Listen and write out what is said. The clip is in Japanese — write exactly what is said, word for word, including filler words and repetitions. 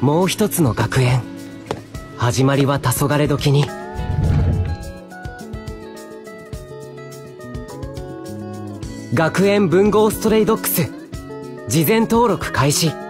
もう一つの学園。始まりは黄昏時に。学園文豪ストレイドッグス事前登録開始。